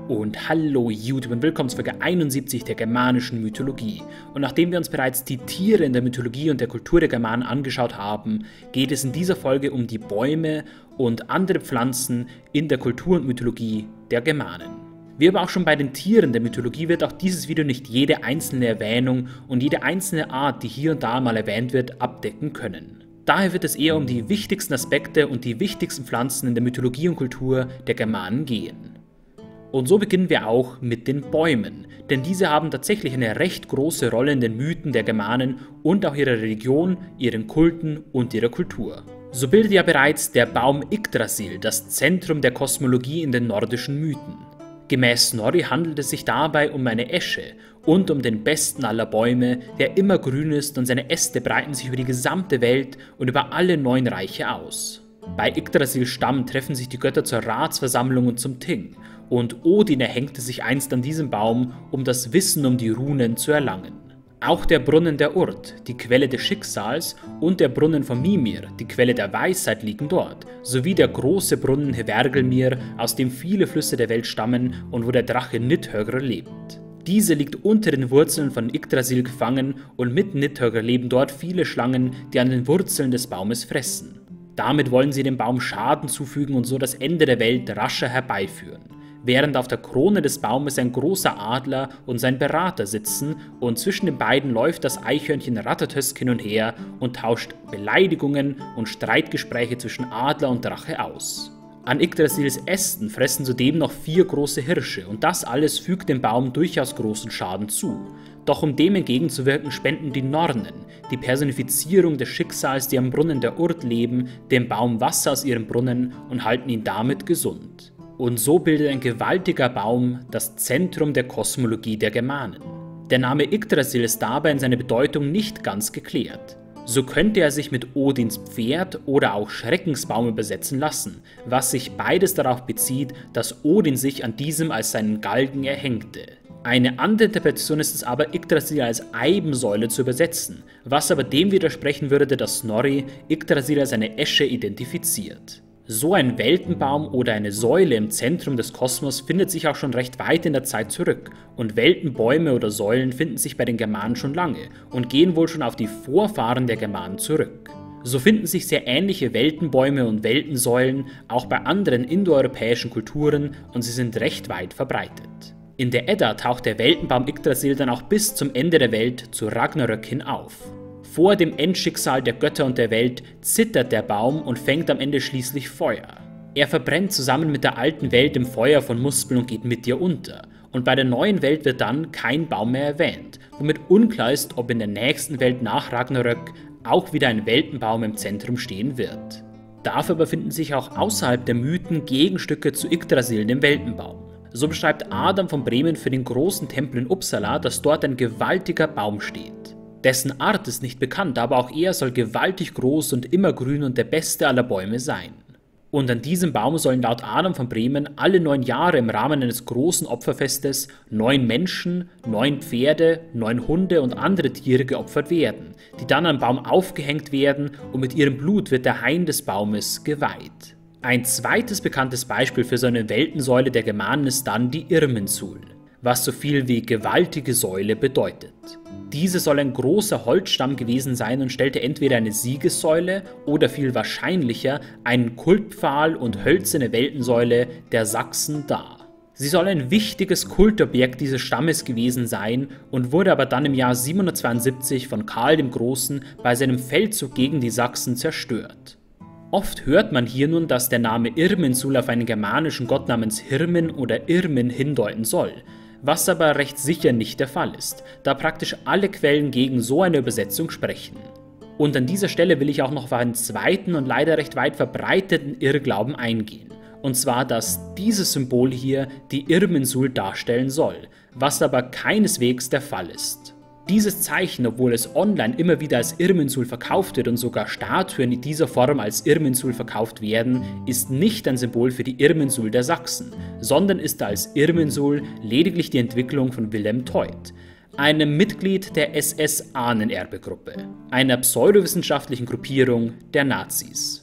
Und hallo YouTube und willkommen zu Folge 71 der germanischen Mythologie. Und nachdem wir uns bereits die Tiere in der Mythologie und der Kultur der Germanen angeschaut haben, geht es in dieser Folge um die Bäume und andere Pflanzen in der Kultur und Mythologie der Germanen. Wie aber auch schon bei den Tieren der Mythologie wird auch dieses Video nicht jede einzelne Erwähnung und jede einzelne Art, die hier und da mal erwähnt wird, abdecken können. Daher wird es eher um die wichtigsten Aspekte und die wichtigsten Pflanzen in der Mythologie und Kultur der Germanen gehen. Und so beginnen wir auch mit den Bäumen, denn diese haben tatsächlich eine recht große Rolle in den Mythen der Germanen und auch ihrer Religion, ihren Kulten und ihrer Kultur. So bildet ja bereits der Baum Yggdrasil das Zentrum der Kosmologie in den nordischen Mythen. Gemäß Snorri handelt es sich dabei um eine Esche und um den besten aller Bäume, der immer grün ist und seine Äste breiten sich über die gesamte Welt und über alle 9 Reiche aus. Bei Yggdrasils Stamm treffen sich die Götter zur Ratsversammlung und zum Ting, und Odin erhängte sich einst an diesem Baum, um das Wissen um die Runen zu erlangen. Auch der Brunnen der Urd, die Quelle des Schicksals, und der Brunnen von Mimir, die Quelle der Weisheit, liegen dort, sowie der große Brunnen Hvergelmir, aus dem viele Flüsse der Welt stammen und wo der Drache Nidhöggr lebt. Diese liegt unter den Wurzeln von Yggdrasil gefangen und mit Nidhöggr leben dort viele Schlangen, die an den Wurzeln des Baumes fressen. Damit wollen sie dem Baum Schaden zufügen und so das Ende der Welt rascher herbeiführen. Während auf der Krone des Baumes ein großer Adler und sein Berater sitzen und zwischen den beiden läuft das Eichhörnchen Ratatosk hin und her und tauscht Beleidigungen und Streitgespräche zwischen Adler und Drache aus. An Yggdrasils Ästen fressen zudem noch 4 große Hirsche und das alles fügt dem Baum durchaus großen Schaden zu. Doch um dem entgegenzuwirken, spenden die Nornen, die Personifizierung des Schicksals, die am Brunnen der Urd leben, dem Baum Wasser aus ihrem Brunnen und halten ihn damit gesund. Und so bildet ein gewaltiger Baum das Zentrum der Kosmologie der Germanen. Der Name Yggdrasil ist dabei in seiner Bedeutung nicht ganz geklärt. So könnte er sich mit Odins Pferd oder auch Schreckensbaum übersetzen lassen, was sich beides darauf bezieht, dass Odin sich an diesem als seinen Galgen erhängte. Eine andere Interpretation ist es aber, Yggdrasil als Eibensäule zu übersetzen, was aber dem widersprechen würde, dass Snorri Yggdrasil als eine Esche identifiziert. So ein Weltenbaum oder eine Säule im Zentrum des Kosmos findet sich auch schon recht weit in der Zeit zurück und Weltenbäume oder Säulen finden sich bei den Germanen schon lange und gehen wohl schon auf die Vorfahren der Germanen zurück. So finden sich sehr ähnliche Weltenbäume und Weltensäulen auch bei anderen indoeuropäischen Kulturen und sie sind recht weit verbreitet. In der Edda taucht der Weltenbaum Yggdrasil dann auch bis zum Ende der Welt zu Ragnarök hin auf. Vor dem Endschicksal der Götter und der Welt zittert der Baum und fängt am Ende schließlich Feuer. Er verbrennt zusammen mit der alten Welt im Feuer von Muspeln und geht mit ihr unter. Und bei der neuen Welt wird dann kein Baum mehr erwähnt, womit unklar ist, ob in der nächsten Welt nach Ragnarök auch wieder ein Weltenbaum im Zentrum stehen wird. Dafür befinden sich auch außerhalb der Mythen Gegenstücke zu Yggdrasil, dem Weltenbaum. So beschreibt Adam von Bremen für den großen Tempel in Uppsala, dass dort ein gewaltiger Baum steht. Dessen Art ist nicht bekannt, aber auch er soll gewaltig groß und immergrün und der beste aller Bäume sein. Und an diesem Baum sollen laut Adam von Bremen alle 9 Jahre im Rahmen eines großen Opferfestes 9 Menschen, 9 Pferde, 9 Hunde und andere Tiere geopfert werden, die dann am Baum aufgehängt werden und mit ihrem Blut wird der Hain des Baumes geweiht. Ein zweites bekanntes Beispiel für so eine Weltensäule der Germanen ist dann die Irminsul, was so viel wie gewaltige Säule bedeutet. Diese soll ein großer Holzstamm gewesen sein und stellte entweder eine Siegessäule oder viel wahrscheinlicher einen Kultpfahl und hölzerne Weltensäule der Sachsen dar. Sie soll ein wichtiges Kultobjekt dieses Stammes gewesen sein und wurde aber dann im Jahr 772 von Karl dem Großen bei seinem Feldzug gegen die Sachsen zerstört. Oft hört man hier nun, dass der Name Irminsul auf einen germanischen Gott namens Hirmin oder Irmin hindeuten soll, was aber recht sicher nicht der Fall ist, da praktisch alle Quellen gegen so eine Übersetzung sprechen. Und an dieser Stelle will ich auch noch auf einen zweiten und leider recht weit verbreiteten Irrglauben eingehen, und zwar, dass dieses Symbol hier die Irminsul darstellen soll, was aber keineswegs der Fall ist. Dieses Zeichen, obwohl es online immer wieder als Irminsul verkauft wird und sogar Statuen in dieser Form als Irminsul verkauft werden, ist nicht ein Symbol für die Irminsul der Sachsen, sondern ist als Irminsul lediglich die Entwicklung von Wilhelm Teut, einem Mitglied der SS-Ahnenerbegruppe, einer pseudowissenschaftlichen Gruppierung der Nazis.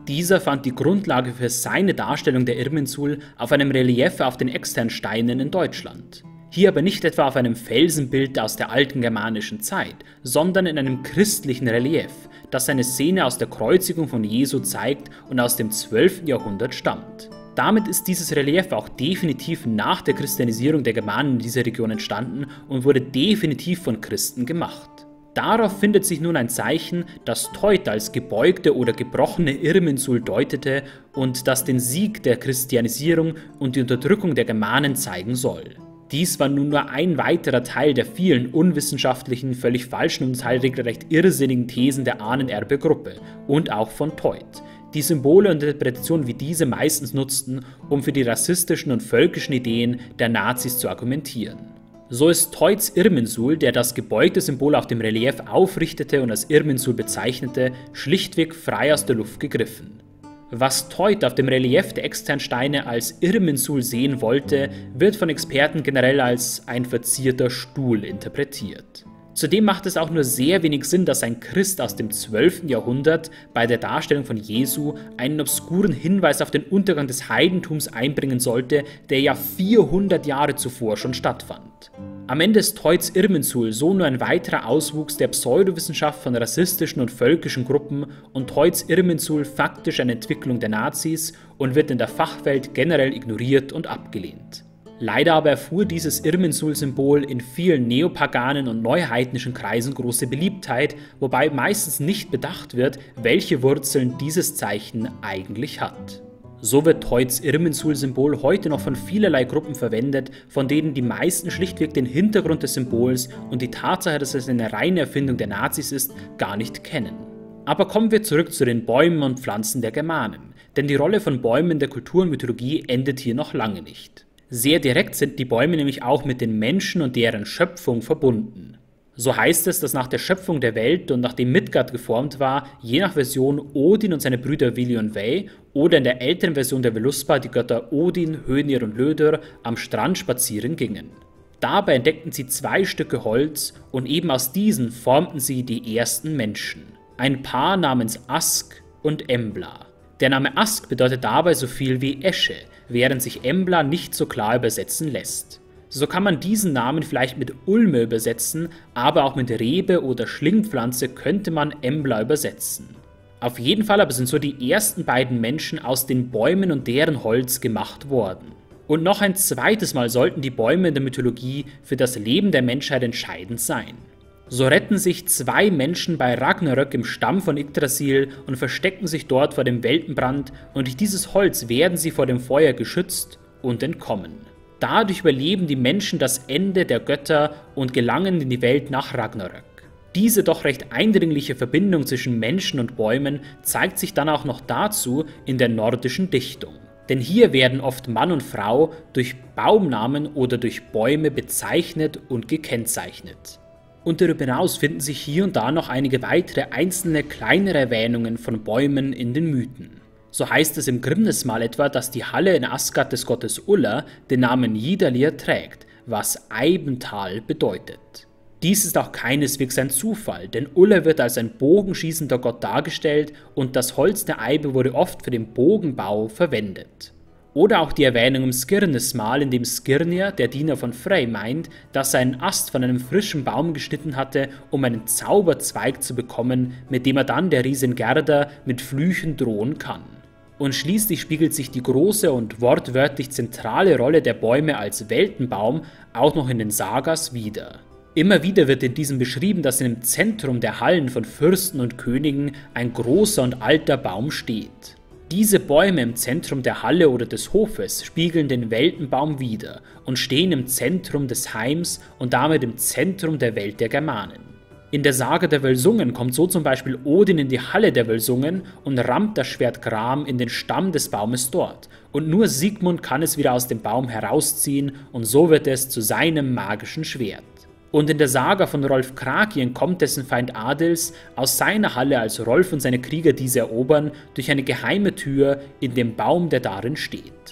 Dieser fand die Grundlage für seine Darstellung der Irminsul auf einem Relief auf den Externsteinen in Deutschland. Hier aber nicht etwa auf einem Felsenbild aus der alten germanischen Zeit, sondern in einem christlichen Relief, das eine Szene aus der Kreuzigung von Jesu zeigt und aus dem 12. Jahrhundert stammt. Damit ist dieses Relief auch definitiv nach der Christianisierung der Germanen in dieser Region entstanden und wurde definitiv von Christen gemacht. Darauf findet sich nun ein Zeichen, das Theut als gebeugte oder gebrochene Irminsul deutete und das den Sieg der Christianisierung und die Unterdrückung der Germanen zeigen soll. Dies war nun nur ein weiterer Teil der vielen unwissenschaftlichen, völlig falschen und teilweise recht irrsinnigen Thesen der Ahnenerbe-Gruppe und auch von Theut, die Symbole und Interpretationen wie diese meistens nutzten, um für die rassistischen und völkischen Ideen der Nazis zu argumentieren. So ist Theuts Irminsul, der das gebeugte Symbol auf dem Relief aufrichtete und als Irminsul bezeichnete, schlichtweg frei aus der Luft gegriffen. Was Theut auf dem Relief der Externsteine als Irminsul sehen wollte, wird von Experten generell als ein verzierter Stuhl interpretiert. Zudem macht es auch nur sehr wenig Sinn, dass ein Christ aus dem 12. Jahrhundert bei der Darstellung von Jesu einen obskuren Hinweis auf den Untergang des Heidentums einbringen sollte, der ja 400 Jahre zuvor schon stattfand. Am Ende ist Theuts Irminsul so nur ein weiterer Auswuchs der Pseudowissenschaft von rassistischen und völkischen Gruppen und Theuts Irminsul faktisch eine Entwicklung der Nazis und wird in der Fachwelt generell ignoriert und abgelehnt. Leider aber erfuhr dieses Irminsul-Symbol in vielen neopaganen und neuheidnischen Kreisen große Beliebtheit, wobei meistens nicht bedacht wird, welche Wurzeln dieses Zeichen eigentlich hat. So wird Theuts Irminsul-Symbol heute noch von vielerlei Gruppen verwendet, von denen die meisten schlichtweg den Hintergrund des Symbols und die Tatsache, dass es eine reine Erfindung der Nazis ist, gar nicht kennen. Aber kommen wir zurück zu den Bäumen und Pflanzen der Germanen, denn die Rolle von Bäumen in der Kultur und Mythologie endet hier noch lange nicht. Sehr direkt sind die Bäume nämlich auch mit den Menschen und deren Schöpfung verbunden. So heißt es, dass nach der Schöpfung der Welt und nachdem Midgard geformt war, je nach Version Odin und seine Brüder Vili und Vey oder in der älteren Version der Veluspa die Götter Odin, Hönir und Löder am Strand spazieren gingen. Dabei entdeckten sie 2 Stücke Holz und eben aus diesen formten sie die ersten Menschen. Ein Paar namens Ask und Embla. Der Name Ask bedeutet dabei so viel wie Esche, während sich Embla nicht so klar übersetzen lässt. So kann man diesen Namen vielleicht mit Ulme übersetzen, aber auch mit Rebe oder Schlingpflanze könnte man Embla übersetzen. Auf jeden Fall aber sind so die ersten beiden Menschen aus den Bäumen und deren Holz gemacht worden. Und noch ein zweites Mal sollten die Bäume in der Mythologie für das Leben der Menschheit entscheidend sein. So retten sich 2 Menschen bei Ragnarök im Stamm von Yggdrasil und verstecken sich dort vor dem Weltenbrand und durch dieses Holz werden sie vor dem Feuer geschützt und entkommen. Dadurch überleben die Menschen das Ende der Götter und gelangen in die Welt nach Ragnarök. Diese doch recht eindringliche Verbindung zwischen Menschen und Bäumen zeigt sich dann auch noch dazu in der nordischen Dichtung. Denn hier werden oft Mann und Frau durch Baumnamen oder durch Bäume bezeichnet und gekennzeichnet. Und darüber hinaus finden sich hier und da noch einige weitere einzelne kleinere Erwähnungen von Bäumen in den Mythen. So heißt es im Grimnismal etwa, dass die Halle in Asgard des Gottes Ulla den Namen Yidalir trägt, was Eibental bedeutet. Dies ist auch keineswegs ein Zufall, denn Ulla wird als ein bogenschießender Gott dargestellt und das Holz der Eibe wurde oft für den Bogenbau verwendet. Oder auch die Erwähnung im Skirnismal, in dem Skirnir, der Diener von Frey, meint, dass er einen Ast von einem frischen Baum geschnitten hatte, um einen Zauberzweig zu bekommen, mit dem er dann der Riesin Gerda mit Flüchen drohen kann. Und schließlich spiegelt sich die große und wortwörtlich zentrale Rolle der Bäume als Weltenbaum auch noch in den Sagas wider. Immer wieder wird in diesem beschrieben, dass im Zentrum der Hallen von Fürsten und Königen ein großer und alter Baum steht. Diese Bäume im Zentrum der Halle oder des Hofes spiegeln den Weltenbaum wider und stehen im Zentrum des Heims und damit im Zentrum der Welt der Germanen. In der Sage der Völsungen kommt so zum Beispiel Odin in die Halle der Völsungen und rammt das Schwert Gram in den Stamm des Baumes dort. Und nur Sigmund kann es wieder aus dem Baum herausziehen und so wird es zu seinem magischen Schwert. Und in der Saga von Rolf Krakien kommt dessen Feind Adils aus seiner Halle, als Rolf und seine Krieger diese erobern, durch eine geheime Tür in den Baum, der darin steht.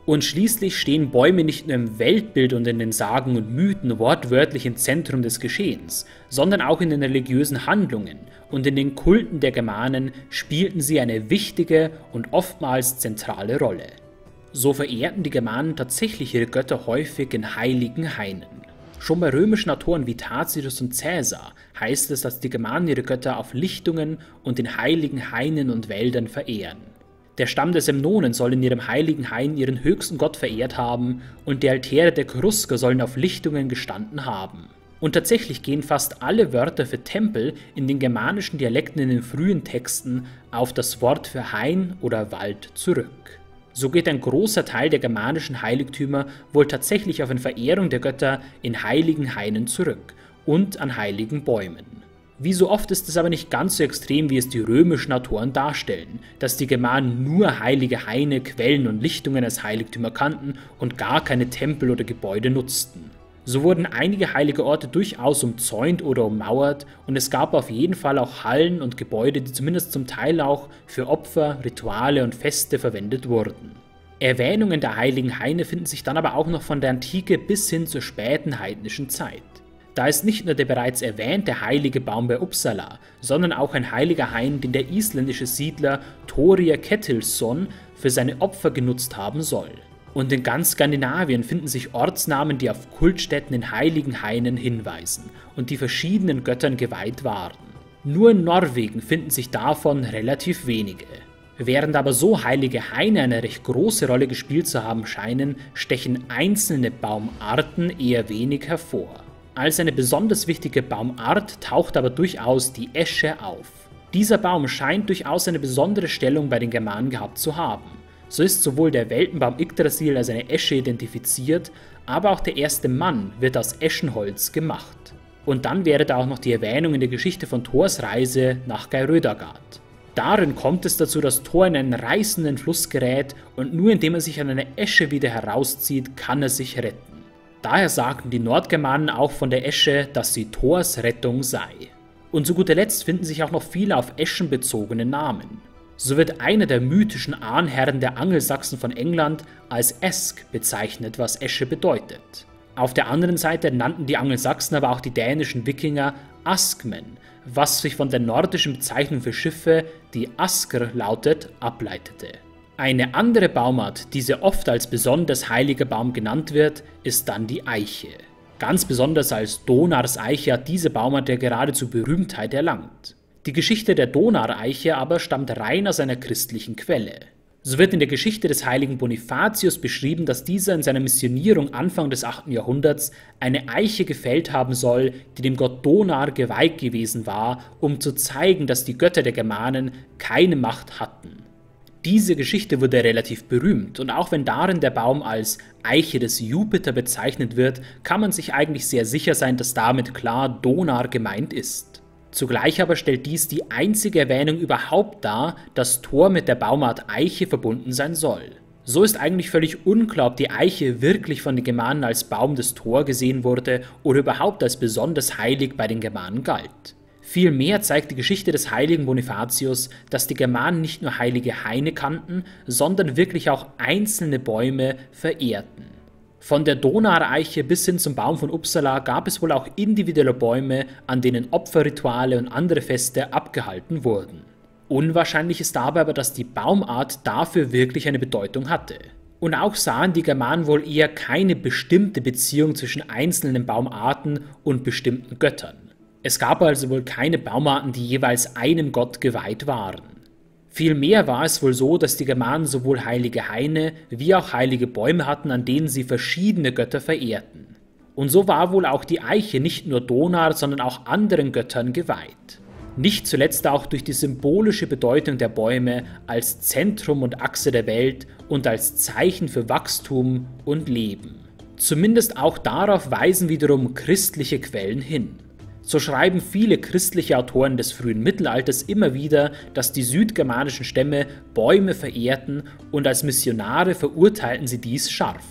Und schließlich stehen Bäume nicht nur im Weltbild und in den Sagen und Mythen wortwörtlich im Zentrum des Geschehens, sondern auch in den religiösen Handlungen und in den Kulten der Germanen spielten sie eine wichtige und oftmals zentrale Rolle. So verehrten die Germanen tatsächlich ihre Götter häufig in heiligen Hainen. Schon bei römischen Autoren wie Tacitus und Caesar heißt es, dass die Germanen ihre Götter auf Lichtungen und in heiligen Hainen und Wäldern verehren. Der Stamm der Semnonen soll in ihrem heiligen Hain ihren höchsten Gott verehrt haben und die Altäre der Cherusker sollen auf Lichtungen gestanden haben. Und tatsächlich gehen fast alle Wörter für Tempel in den germanischen Dialekten in den frühen Texten auf das Wort für Hain oder Wald zurück. So geht ein großer Teil der germanischen Heiligtümer wohl tatsächlich auf eine Verehrung der Götter in heiligen Hainen zurück und an heiligen Bäumen. Wie so oft ist es aber nicht ganz so extrem, wie es die römischen Autoren darstellen, dass die Germanen nur heilige Haine, Quellen und Lichtungen als Heiligtümer kannten und gar keine Tempel oder Gebäude nutzten. So wurden einige heilige Orte durchaus umzäunt oder ummauert und es gab auf jeden Fall auch Hallen und Gebäude, die zumindest zum Teil auch für Opfer, Rituale und Feste verwendet wurden. Erwähnungen der heiligen Haine finden sich dann aber auch noch von der Antike bis hin zur späten heidnischen Zeit. Da ist nicht nur der bereits erwähnte heilige Baum bei Uppsala, sondern auch ein heiliger Hain, den der isländische Siedler Thorir Ketilsson für seine Opfer genutzt haben soll. Und in ganz Skandinavien finden sich Ortsnamen, die auf Kultstätten in heiligen Hainen hinweisen und die verschiedenen Göttern geweiht waren. Nur in Norwegen finden sich davon relativ wenige. Während aber so heilige Haine eine recht große Rolle gespielt zu haben scheinen, stechen einzelne Baumarten eher wenig hervor. Als eine besonders wichtige Baumart taucht aber durchaus die Esche auf. Dieser Baum scheint durchaus eine besondere Stellung bei den Germanen gehabt zu haben. So ist sowohl der Weltenbaum Yggdrasil als eine Esche identifiziert, aber auch der erste Mann wird aus Eschenholz gemacht. Und dann wäre da auch noch die Erwähnung in der Geschichte von Thors Reise nach Geirrödagard. Darin kommt es dazu, dass Thor in einen reißenden Fluss gerät und nur indem er sich an einer Esche wieder herauszieht, kann er sich retten. Daher sagten die Nordgermanen auch von der Esche, dass sie Thors Rettung sei. Und zu guter Letzt finden sich auch noch viele auf Eschen bezogene Namen. So wird einer der mythischen Ahnherren der Angelsachsen von England als Esk bezeichnet, was Esche bedeutet. Auf der anderen Seite nannten die Angelsachsen aber auch die dänischen Wikinger Askmen, was sich von der nordischen Bezeichnung für Schiffe, die Askr lautet, ableitete. Eine andere Baumart, die sehr oft als besonders heiliger Baum genannt wird, ist dann die Eiche. Ganz besonders als Donars Eiche hat diese Baumart ja geradezu Berühmtheit erlangt. Die Geschichte der Donar-Eiche aber stammt rein aus einer christlichen Quelle. So wird in der Geschichte des heiligen Bonifatius beschrieben, dass dieser in seiner Missionierung Anfang des 8. Jahrhunderts eine Eiche gefällt haben soll, die dem Gott Donar geweiht gewesen war, um zu zeigen, dass die Götter der Germanen keine Macht hatten. Diese Geschichte wurde relativ berühmt und auch wenn darin der Baum als Eiche des Jupiter bezeichnet wird, kann man sich eigentlich sehr sicher sein, dass damit klar Donar gemeint ist. Zugleich aber stellt dies die einzige Erwähnung überhaupt dar, dass Thor mit der Baumart Eiche verbunden sein soll. So ist eigentlich völlig unklar, ob die Eiche wirklich von den Germanen als Baum des Thor gesehen wurde oder überhaupt als besonders heilig bei den Germanen galt. Vielmehr zeigt die Geschichte des heiligen Bonifatius, dass die Germanen nicht nur heilige Haine kannten, sondern wirklich auch einzelne Bäume verehrten. Von der Donar-Eiche bis hin zum Baum von Uppsala gab es wohl auch individuelle Bäume, an denen Opferrituale und andere Feste abgehalten wurden. Unwahrscheinlich ist dabei aber, dass die Baumart dafür wirklich eine Bedeutung hatte. Und auch sahen die Germanen wohl eher keine bestimmte Beziehung zwischen einzelnen Baumarten und bestimmten Göttern. Es gab also wohl keine Baumarten, die jeweils einem Gott geweiht waren. Vielmehr war es wohl so, dass die Germanen sowohl heilige Haine wie auch heilige Bäume hatten, an denen sie verschiedene Götter verehrten. Und so war wohl auch die Eiche nicht nur Donar, sondern auch anderen Göttern geweiht. Nicht zuletzt auch durch die symbolische Bedeutung der Bäume als Zentrum und Achse der Welt und als Zeichen für Wachstum und Leben. Zumindest auch darauf weisen wiederum christliche Quellen hin. So schreiben viele christliche Autoren des frühen Mittelalters immer wieder, dass die südgermanischen Stämme Bäume verehrten und als Missionare verurteilten sie dies scharf.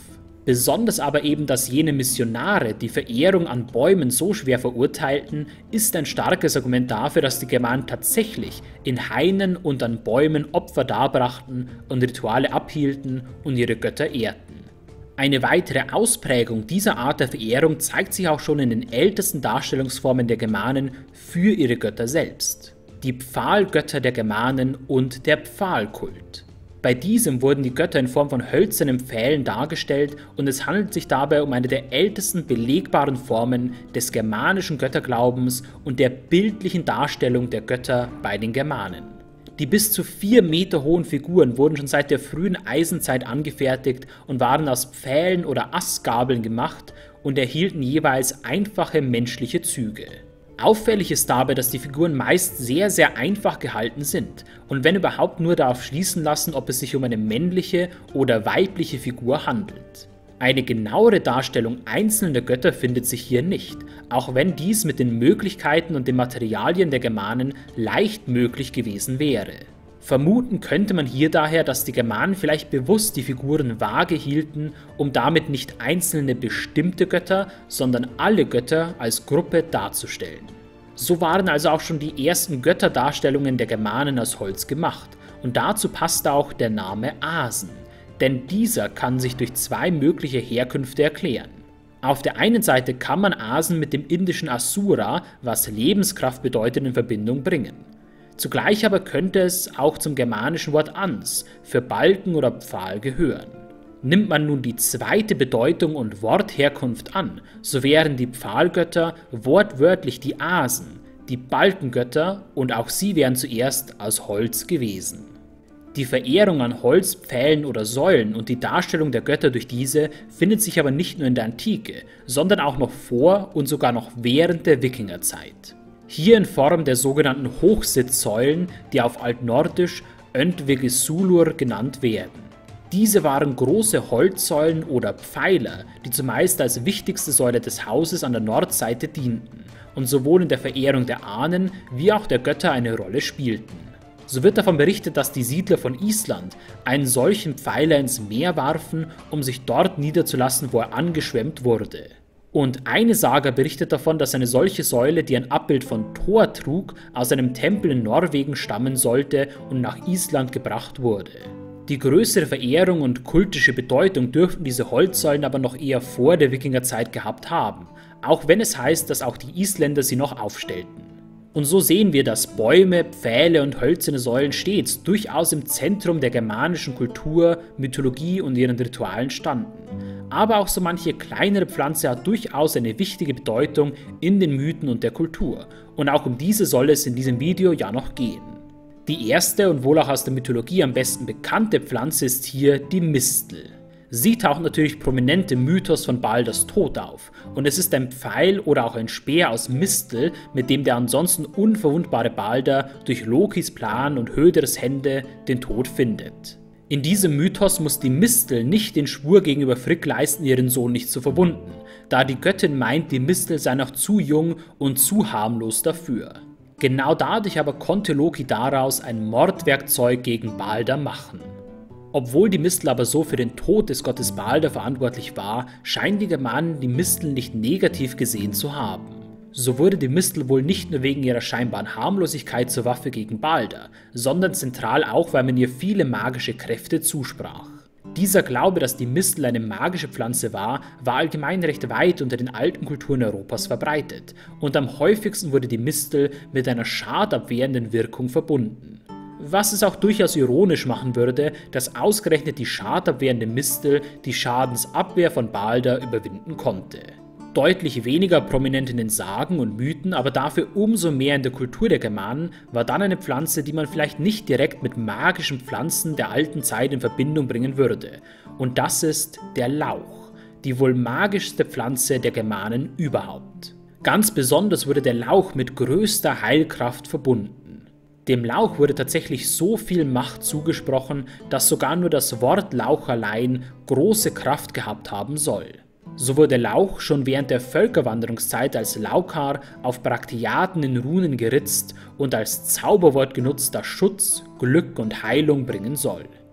Besonders aber eben, dass jene Missionare die Verehrung an Bäumen so schwer verurteilten, ist ein starkes Argument dafür, dass die Germanen tatsächlich in Hainen und an Bäumen Opfer darbrachten und Rituale abhielten und ihre Götter ehrten. Eine weitere Ausprägung dieser Art der Verehrung zeigt sich auch schon in den ältesten Darstellungsformen der Germanen für ihre Götter selbst. Die Pfahlgötter der Germanen und der Pfahlkult. Bei diesem wurden die Götter in Form von hölzernen Pfählen dargestellt und es handelt sich dabei um eine der ältesten belegbaren Formen des germanischen Götterglaubens und der bildlichen Darstellung der Götter bei den Germanen. Die bis zu 4 Meter hohen Figuren wurden schon seit der frühen Eisenzeit angefertigt und waren aus Pfählen oder Astgabeln gemacht und erhielten jeweils einfache menschliche Züge. Auffällig ist dabei, dass die Figuren meist sehr, sehr einfach gehalten sind und wenn überhaupt nur darauf schließen lassen, ob es sich um eine männliche oder weibliche Figur handelt. Eine genauere Darstellung einzelner Götter findet sich hier nicht, auch wenn dies mit den Möglichkeiten und den Materialien der Germanen leicht möglich gewesen wäre. Vermuten könnte man hier daher, dass die Germanen vielleicht bewusst die Figuren vage hielten, um damit nicht einzelne bestimmte Götter, sondern alle Götter als Gruppe darzustellen. So waren also auch schon die ersten Götterdarstellungen der Germanen aus Holz gemacht und dazu passte auch der Name Asen, denn dieser kann sich durch 2 mögliche Herkünfte erklären. Auf der einen Seite kann man Asen mit dem indischen Asura, was Lebenskraft bedeutet, in Verbindung bringen. Zugleich aber könnte es auch zum germanischen Wort ans für Balken oder Pfahl gehören. Nimmt man nun die zweite Bedeutung und Wortherkunft an, so wären die Pfahlgötter wortwörtlich die Asen, die Balkengötter und auch sie wären zuerst aus Holz gewesen. Die Verehrung an Holz, Pfählen oder Säulen und die Darstellung der Götter durch diese findet sich aber nicht nur in der Antike, sondern auch noch vor und sogar noch während der Wikingerzeit. Hier in Form der sogenannten Hochsitzsäulen, die auf Altnordisch Öndvegisulur genannt werden. Diese waren große Holzsäulen oder Pfeiler, die zumeist als wichtigste Säule des Hauses an der Nordseite dienten und sowohl in der Verehrung der Ahnen wie auch der Götter eine Rolle spielten. So wird davon berichtet, dass die Siedler von Island einen solchen Pfeiler ins Meer warfen, um sich dort niederzulassen, wo er angeschwemmt wurde. Und eine Saga berichtet davon, dass eine solche Säule, die ein Abbild von Thor trug, aus einem Tempel in Norwegen stammen sollte und nach Island gebracht wurde. Die größere Verehrung und kultische Bedeutung dürften diese Holzsäulen aber noch eher vor der Wikingerzeit gehabt haben, auch wenn es heißt, dass auch die Isländer sie noch aufstellten. Und so sehen wir, dass Bäume, Pfähle und hölzerne Säulen stets durchaus im Zentrum der germanischen Kultur, Mythologie und ihren Ritualen standen. Aber auch so manche kleinere Pflanze hat durchaus eine wichtige Bedeutung in den Mythen und der Kultur. Und auch um diese soll es in diesem Video ja noch gehen. Die erste und wohl auch aus der Mythologie am besten bekannte Pflanze ist hier die Mistel. Sie taucht natürlich prominent im Mythos von Balders Tod auf und es ist ein Pfeil oder auch ein Speer aus Mistel, mit dem der ansonsten unverwundbare Balder durch Lokis Plan und Höders Hände den Tod findet. In diesem Mythos muss die Mistel nicht den Schwur gegenüber Frigg leisten, ihren Sohn nicht zu verwunden, da die Göttin meint, die Mistel sei noch zu jung und zu harmlos dafür. Genau dadurch aber konnte Loki daraus ein Mordwerkzeug gegen Balder machen. Obwohl die Mistel aber so für den Tod des Gottes Balder verantwortlich war, scheinen die Germanen die Mistel nicht negativ gesehen zu haben. So wurde die Mistel wohl nicht nur wegen ihrer scheinbaren Harmlosigkeit zur Waffe gegen Balder, sondern zentral auch, weil man ihr viele magische Kräfte zusprach. Dieser Glaube, dass die Mistel eine magische Pflanze war allgemein recht weit unter den alten Kulturen Europas verbreitet und am häufigsten wurde die Mistel mit einer schadabwehrenden Wirkung verbunden. Was es auch durchaus ironisch machen würde, dass ausgerechnet die schadabwehrende Mistel die Schadensabwehr von Balder überwinden konnte. Deutlich weniger prominent in den Sagen und Mythen, aber dafür umso mehr in der Kultur der Germanen, war dann eine Pflanze, die man vielleicht nicht direkt mit magischen Pflanzen der alten Zeit in Verbindung bringen würde. Und das ist der Lauch, die wohl magischste Pflanze der Germanen überhaupt. Ganz besonders wurde der Lauch mit größter Heilkraft verbunden. Dem Lauch wurde tatsächlich so viel Macht zugesprochen, dass sogar nur das Wort Lauch allein große Kraft gehabt haben soll. So wurde Lauch schon während der Völkerwanderungszeit als Laukar auf Brakteaden in Runen geritzt und als Zauberwort genutzt, das Schutz, Glück und Heilung bringen soll.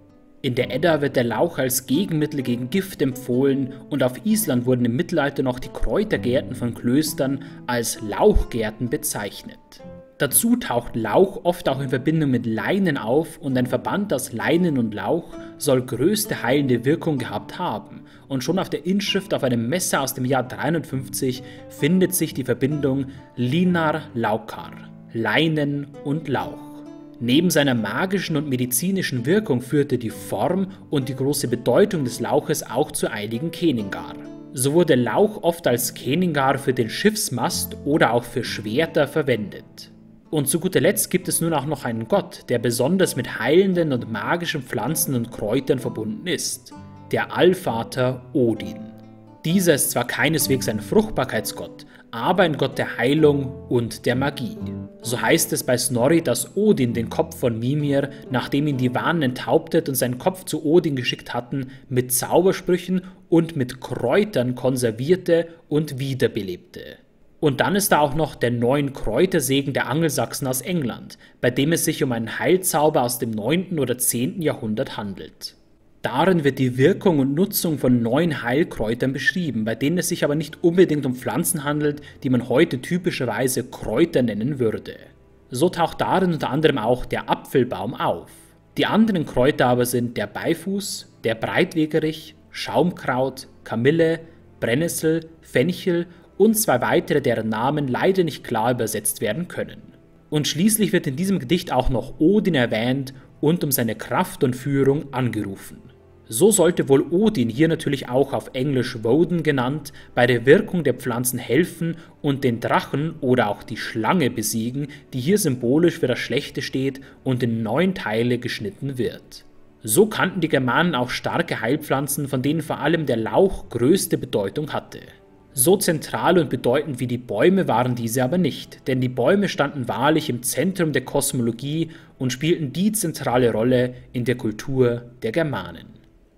In der Edda wird der Lauch als Gegenmittel gegen Gift empfohlen und auf Island wurden im Mittelalter noch die Kräutergärten von Klöstern als Lauchgärten bezeichnet. Dazu taucht Lauch oft auch in Verbindung mit Leinen auf und ein Verband aus Leinen und Lauch soll größte heilende Wirkung gehabt haben. Und schon auf der Inschrift auf einem Messer aus dem Jahr 350 findet sich die Verbindung Linar Laukar, Leinen und Lauch. Neben seiner magischen und medizinischen Wirkung führte die Form und die große Bedeutung des Lauches auch zu einigen Keningar. So wurde Lauch oft als Keningar für den Schiffsmast oder auch für Schwerter verwendet. Und zu guter Letzt gibt es nun auch noch einen Gott, der besonders mit heilenden und magischen Pflanzen und Kräutern verbunden ist, der Allvater Odin. Dieser ist zwar keineswegs ein Fruchtbarkeitsgott, aber ein Gott der Heilung und der Magie. So heißt es bei Snorri, dass Odin den Kopf von Mimir, nachdem ihn die Wanen enthauptet und seinen Kopf zu Odin geschickt hatten, mit Zaubersprüchen und mit Kräutern konservierte und wiederbelebte. Und dann ist da auch noch der 9 Kräutersegen der Angelsachsen aus England, bei dem es sich um einen Heilzauber aus dem 9. oder 10. Jahrhundert handelt. Darin wird die Wirkung und Nutzung von 9 Heilkräutern beschrieben, bei denen es sich aber nicht unbedingt um Pflanzen handelt, die man heute typischerweise Kräuter nennen würde. So taucht darin unter anderem auch der Apfelbaum auf. Die anderen Kräuter aber sind der Beifuß, der Breitwegerich, Schaumkraut, Kamille, Brennnessel, Fenchel und 2 weitere, deren Namen leider nicht klar übersetzt werden können. Und schließlich wird in diesem Gedicht auch noch Odin erwähnt und um seine Kraft und Führung angerufen. So sollte wohl Odin, hier natürlich auch auf Englisch Woden genannt, bei der Wirkung der Pflanzen helfen und den Drachen oder auch die Schlange besiegen, die hier symbolisch für das Schlechte steht und in 9 Teile geschnitten wird. So kannten die Germanen auch starke Heilpflanzen, von denen vor allem der Lauch größte Bedeutung hatte. So zentral und bedeutend wie die Bäume waren diese aber nicht, denn die Bäume standen wahrlich im Zentrum der Kosmologie und spielten die zentrale Rolle in der Kultur der Germanen.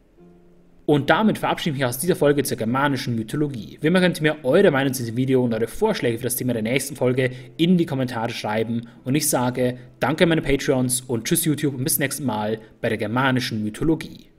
Und damit verabschiede ich mich aus dieser Folge zur germanischen Mythologie. Wie immer könnt ihr mir eure Meinung zu diesem Video und eure Vorschläge für das Thema der nächsten Folge in die Kommentare schreiben. Und ich sage danke an meine Patreons und tschüss YouTube und bis zum nächsten Mal bei der germanischen Mythologie.